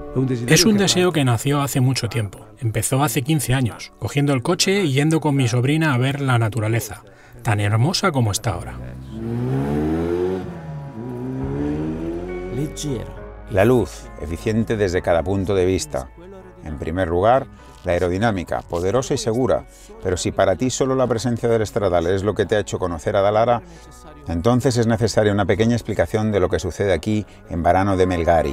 Es un deseo que nació hace mucho tiempo. Empezó hace 15 años, cogiendo el coche y yendo con mi sobrina a ver la naturaleza, tan hermosa como está ahora. La luz, eficiente desde cada punto de vista. En primer lugar, la aerodinámica, poderosa y segura. Pero si para ti solo la presencia del estradal es lo que te ha hecho conocer a Dalara, entonces es necesaria una pequeña explicación de lo que sucede aquí en Varano de Melgari.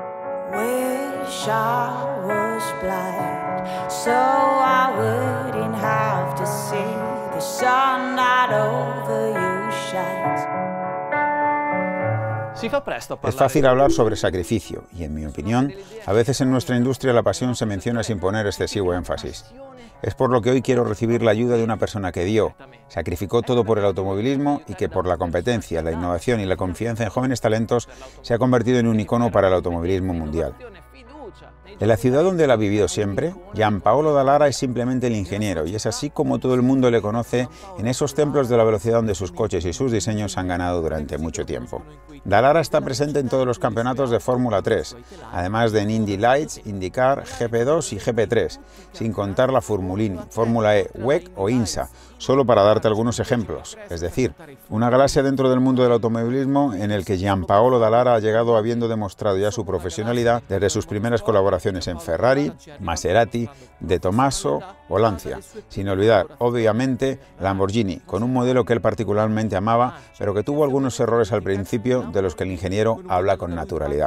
Es fácil hablar sobre sacrificio y, en mi opinión, a veces en nuestra industria la pasión se menciona sin poner excesivo énfasis. Es por lo que hoy quiero recibir la ayuda de una persona que dio, sacrificó todo por el automovilismo y que por la competencia, la innovación y la confianza en jóvenes talentos se ha convertido en un icono para el automovilismo mundial. En la ciudad donde él ha vivido siempre, Gianpaolo Dalara es simplemente el ingeniero y es así como todo el mundo le conoce en esos templos de la velocidad donde sus coches y sus diseños han ganado durante mucho tiempo. Dalara está presente en todos los campeonatos de Fórmula 3, además de en Indy Lights, IndyCar, GP2 y GP3, sin contar la Formulini, Fórmula E, WEC o INSA, solo para darte algunos ejemplos. Es decir, una galaxia dentro del mundo del automovilismo en el que Gianpaolo Dalara ha llegado habiendo demostrado ya su profesionalidad desde sus primeras colaboraciones en Ferrari, Maserati, De Tomaso o Lancia, sin olvidar, obviamente, Lamborghini, con un modelo que él particularmente amaba, pero que tuvo algunos errores al principio de los que el ingeniero habla con naturalidad.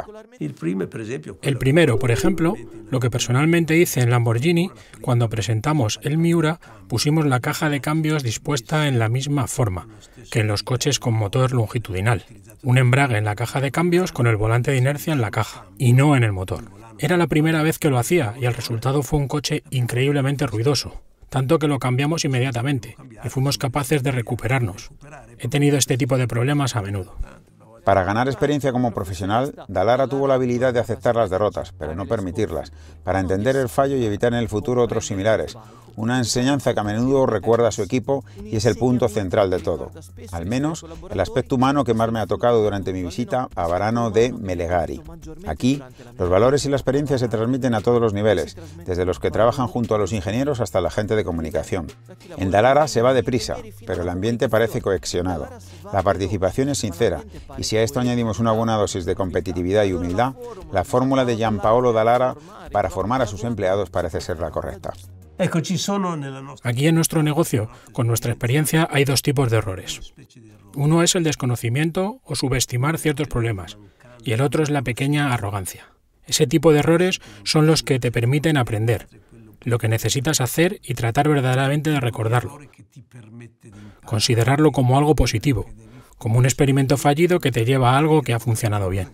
El primero, por ejemplo, lo que personalmente hice en Lamborghini, cuando presentamos el Miura, pusimos la caja de cambios dispuesta en la misma forma que en los coches con motor longitudinal. Un embrague en la caja de cambios con el volante de inercia en la caja, y no en el motor. Era la primera vez que lo hacía y el resultado fue un coche increíblemente ruidoso, tanto que lo cambiamos inmediatamente y fuimos capaces de recuperarnos. He tenido este tipo de problemas a menudo. Para ganar experiencia como profesional, Dalara tuvo la habilidad de aceptar las derrotas, pero no permitirlas, para entender el fallo y evitar en el futuro otros similares. Una enseñanza que a menudo recuerda a su equipo y es el punto central de todo. Al menos el aspecto humano que más me ha tocado durante mi visita a Varano de Melgari. Aquí, los valores y la experiencia se transmiten a todos los niveles, desde los que trabajan junto a los ingenieros hasta la gente de comunicación. En Dalara se va deprisa, pero el ambiente parece cohesionado. La participación es sincera y si a esto añadimos una buena dosis de competitividad y humildad, la fórmula de Gianpaolo Dalara para formar a sus empleados parece ser la correcta. Aquí en nuestro negocio, con nuestra experiencia, hay dos tipos de errores. Uno es el desconocimiento o subestimar ciertos problemas, y el otro es la pequeña arrogancia. Ese tipo de errores son los que te permiten aprender, lo que necesitas hacer y tratar verdaderamente de recordarlo. Considerarlo como algo positivo, como un experimento fallido que te lleva a algo que ha funcionado bien.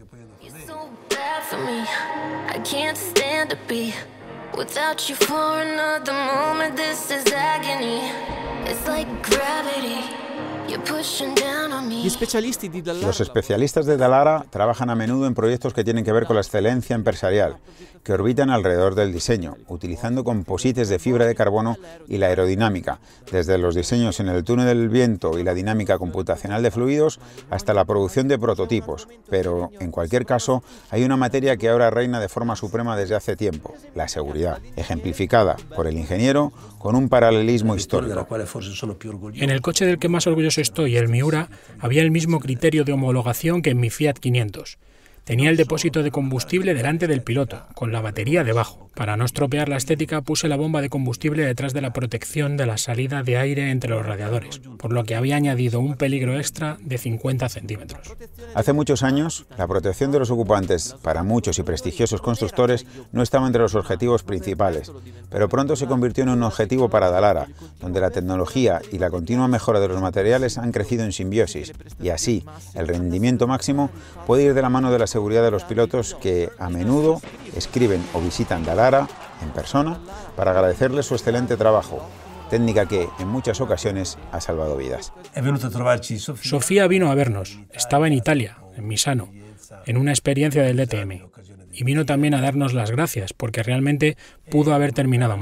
Without you for another moment, this is agony. It's like gravity. You're pushing down on me. Los especialistas de Dalara trabajan a menudo en proyectos que tienen que ver con la excelencia empresarial, que orbitan alrededor del diseño, utilizando composites de fibra de carbono y la aerodinámica, desde los diseños en el túnel del viento y la dinámica computacional de fluidos hasta la producción de prototipos. Pero, en cualquier caso, hay una materia que ahora reina de forma suprema desde hace tiempo, la seguridad, ejemplificada por el ingeniero con un paralelismo histórico. En el coche del que más orgulloso estoy, el Miura, había el mismo criterio de homologación que en mi Fiat 500. Tenía el depósito de combustible delante del piloto, con la batería debajo. Para no estropear la estética, puse la bomba de combustible detrás de la protección de la salida de aire entre los radiadores, por lo que había añadido un peligro extra de 50 centímetros. Hace muchos años, la protección de los ocupantes, para muchos y prestigiosos constructores, no estaba entre los objetivos principales, pero pronto se convirtió en un objetivo para Dalara, donde la tecnología y la continua mejora de los materiales han crecido en simbiosis, y así, el rendimiento máximo puede ir de la mano de la seguridad de los pilotos que, a menudo, escriben o visitan Dalara en persona para agradecerles su excelente trabajo, técnica que, en muchas ocasiones, ha salvado vidas. Sofía vino a vernos. Estaba en Italia, en Misano, en una experiencia del DTM. Y vino también a darnos las gracias, porque realmente pudo haber terminado mal.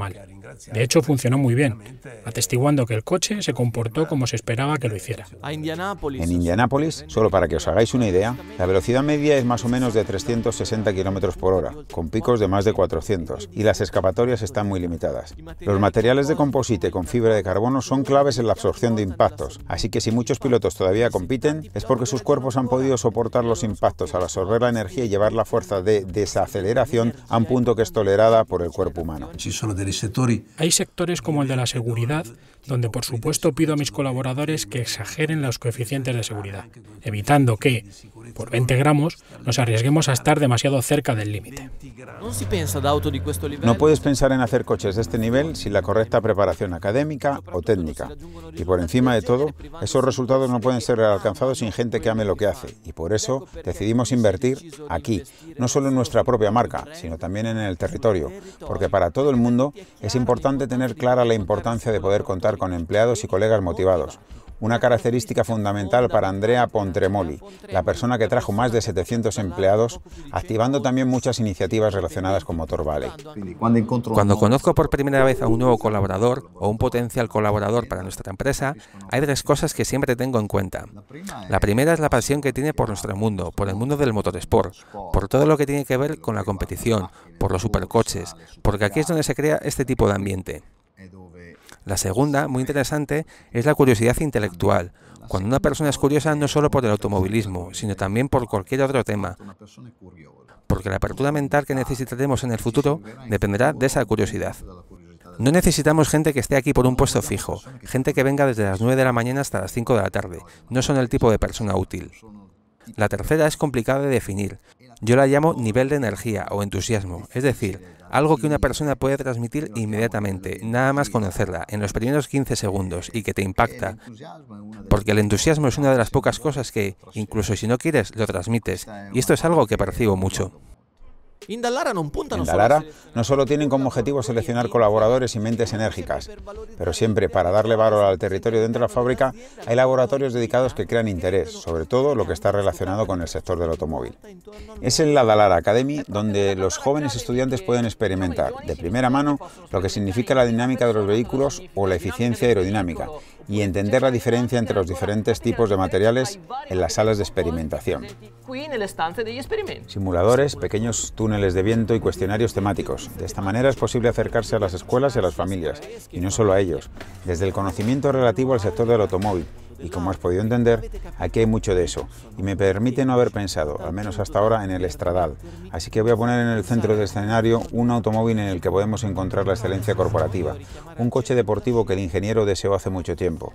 De hecho, funcionó muy bien, atestiguando que el coche se comportó como se esperaba que lo hiciera. En Indianápolis, solo para que os hagáis una idea, la velocidad media es más o menos de 360 km por hora, con picos de más de 400, y las escapatorias están muy limitadas. Los materiales de composite con fibra de carbono son claves en la absorción de impactos, así que si muchos pilotos todavía compiten, es porque sus cuerpos han podido soportar los impactos al absorber la energía y llevar la fuerza de desaceleración a un punto que es tolerada por el cuerpo humano. Hay sectores como el de la seguridad, donde por supuesto pido a mis colaboradores que exageren los coeficientes de seguridad, evitando que, por 20 gramos, nos arriesguemos a estar demasiado cerca del límite. No puedes pensar en hacer coches de este nivel sin la correcta preparación académica o técnica. Y por encima de todo, esos resultados no pueden ser alcanzados sin gente que ame lo que hace. Y por eso decidimos invertir aquí, no solo en nuestra propia marca, sino también en el territorio. Porque para todo el mundo es importante tener clara la importancia de poder contar con empleados y colegas motivados. Una característica fundamental para Andrea Pontremoli, la persona que trajo más de 700 empleados, activando también muchas iniciativas relacionadas con Motor Valley. Cuando conozco por primera vez a un nuevo colaborador o un potencial colaborador para nuestra empresa, hay tres cosas que siempre tengo en cuenta. La primera es la pasión que tiene por nuestro mundo, por el mundo del motorsport, por todo lo que tiene que ver con la competición, por los supercoches, porque aquí es donde se crea este tipo de ambiente. La segunda, muy interesante, es la curiosidad intelectual. Cuando una persona es curiosa no solo por el automovilismo, sino también por cualquier otro tema. Porque la apertura mental que necesitaremos en el futuro dependerá de esa curiosidad. No necesitamos gente que esté aquí por un puesto fijo, gente que venga desde las 9 de la mañana hasta las 5 de la tarde. No son el tipo de persona útil. La tercera es complicada de definir. Yo la llamo nivel de energía o entusiasmo, es decir, algo que una persona puede transmitir inmediatamente, nada más conocerla, en los primeros 15 segundos y que te impacta. Porque el entusiasmo es una de las pocas cosas que, incluso si no quieres, lo transmites, y esto es algo que percibo mucho. En Dallara no solo tienen como objetivo seleccionar colaboradores y mentes enérgicas, pero siempre para darle valor al territorio dentro de la fábrica hay laboratorios dedicados que crean interés, sobre todo lo que está relacionado con el sector del automóvil. Es en la Dallara Academy donde los jóvenes estudiantes pueden experimentar de primera mano lo que significa la dinámica de los vehículos o la eficiencia aerodinámica y entender la diferencia entre los diferentes tipos de materiales en las salas de experimentación. Simuladores, pequeños túneles de viento y cuestionarios temáticos. De esta manera es posible acercarse a las escuelas y a las familias, y no solo a ellos, desde el conocimiento relativo al sector del automóvil. Y como has podido entender, aquí hay mucho de eso, y me permite no haber pensado, al menos hasta ahora, en el estradal. Así que voy a poner en el centro del escenario un automóvil en el que podemos encontrar la excelencia corporativa, un coche deportivo que el ingeniero deseó hace mucho tiempo.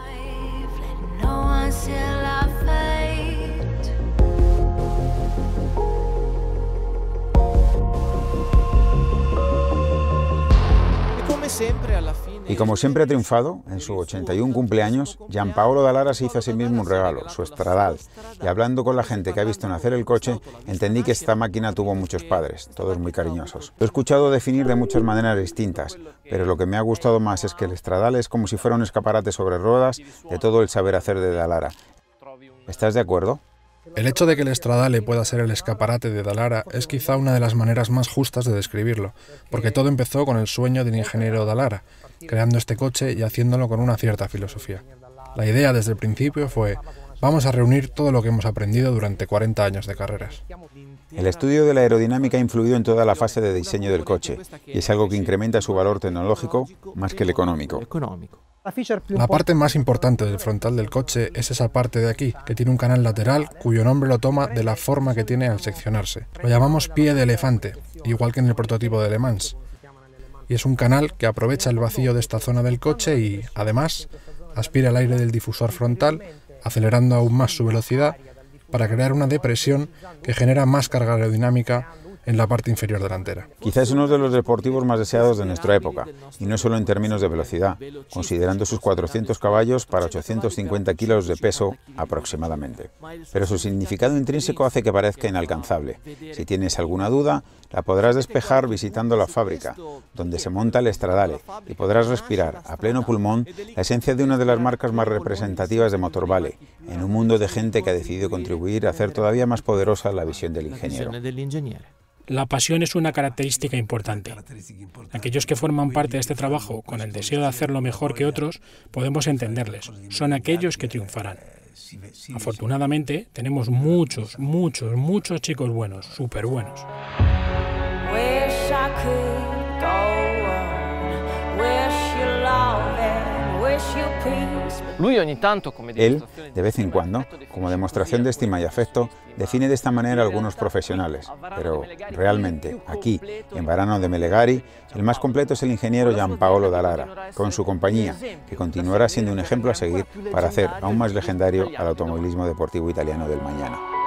Y como siempre ha triunfado, en su 81 cumpleaños, Gianpaolo Dallara se hizo a sí mismo un regalo, su estradal. Y hablando con la gente que ha visto nacer el coche, entendí que esta máquina tuvo muchos padres, todos muy cariñosos. Lo he escuchado definir de muchas maneras distintas, pero lo que me ha gustado más es que el estradal es como si fuera un escaparate sobre ruedas de todo el saber hacer de Dallara. ¿Estás de acuerdo? El hecho de que el estradale pueda ser el escaparate de Dallara es quizá una de las maneras más justas de describirlo, porque todo empezó con el sueño del ingeniero Dallara, creando este coche y haciéndolo con una cierta filosofía. La idea desde el principio fue: vamos a reunir todo lo que hemos aprendido durante 40 años de carreras. El estudio de la aerodinámica ha influido en toda la fase de diseño del coche, y es algo que incrementa su valor tecnológico más que el económico. La parte más importante del frontal del coche es esa parte de aquí, que tiene un canal lateral cuyo nombre lo toma de la forma que tiene al seccionarse. Lo llamamos pie de elefante, igual que en el prototipo de Le Mans. Y es un canal que aprovecha el vacío de esta zona del coche y, además, aspira el aire del difusor frontal, acelerando aún más su velocidad para crear una depresión que genera más carga aerodinámica en la parte inferior delantera. Quizás es uno de los deportivos más deseados de nuestra época, y no solo en términos de velocidad, considerando sus 400 caballos para 850 kilos de peso aproximadamente. Pero su significado intrínseco hace que parezca inalcanzable. Si tienes alguna duda, la podrás despejar visitando la fábrica, donde se monta el estradale, y podrás respirar a pleno pulmón la esencia de una de las marcas más representativas de Motor Valley, en un mundo de gente que ha decidido contribuir a hacer todavía más poderosa la visión del ingeniero. La pasión es una característica importante. Aquellos que forman parte de este trabajo con el deseo de hacerlo mejor que otros, podemos entenderles. Son aquellos que triunfarán. Afortunadamente, tenemos muchos chicos buenos, súper buenos. Él, de vez en cuando, como demostración de estima y afecto, define de esta manera a algunos profesionales, pero realmente, aquí, en Varano de Melegari, el más completo es el ingeniero Gianpaolo Dallara, con su compañía, que continuará siendo un ejemplo a seguir para hacer aún más legendario al automovilismo deportivo italiano del mañana.